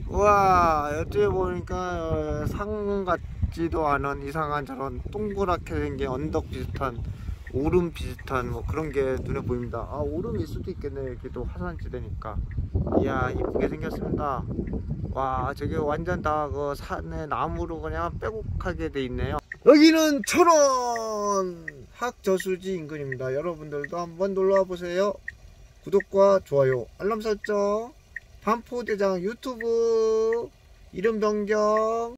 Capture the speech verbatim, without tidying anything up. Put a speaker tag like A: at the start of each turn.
A: 우와, 어떻게 보니까 어, 상 같지도 않은 이상한 저런 동그랗게 생긴 언덕 비슷한, 오름 비슷한 뭐 그런 게 눈에 보입니다. 아, 오름일 수도 있겠네. 여기도 화산지대니까. 이야, 이쁘게 생겼습니다. 와, 저게 완전 다 그 산에 나무로 그냥 빼곡하게 돼 있네요. 여기는 철원 학저수지 인근입니다. 여러분들도 한번 놀러와 보세요. 구독과 좋아요, 알람 설정, 반포대장 유튜브 이름 변경.